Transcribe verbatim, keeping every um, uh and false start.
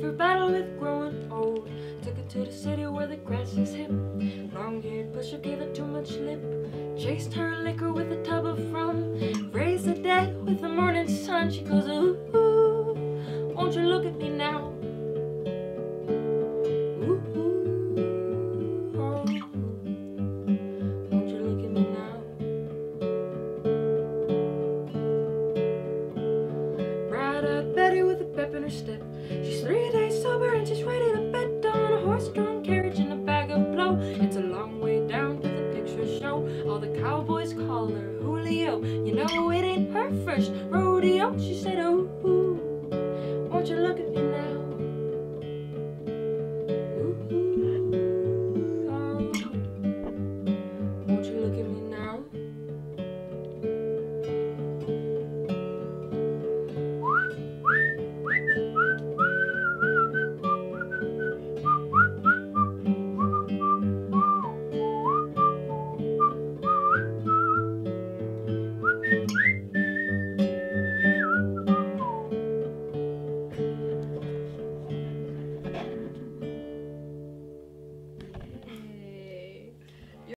through battle with growing old. Took her to the city where the grass is hip. Long-haired pusher gave her too much lip. Chased her liquor with a tub of rum. Raised the dead with the morning sun. She goes, ooh, ooh, won't you look at me now? Ooh, ooh, oh, won't you look at me now? Bright-eyed Betty with a pep in her step. She's three days sober and she's ready to bet on a horse-drawn carriage and a bag of blow. It's a long way down to the picture show. All the cowboys call her Julio. You know it ain't her first rodeo. She said, oh,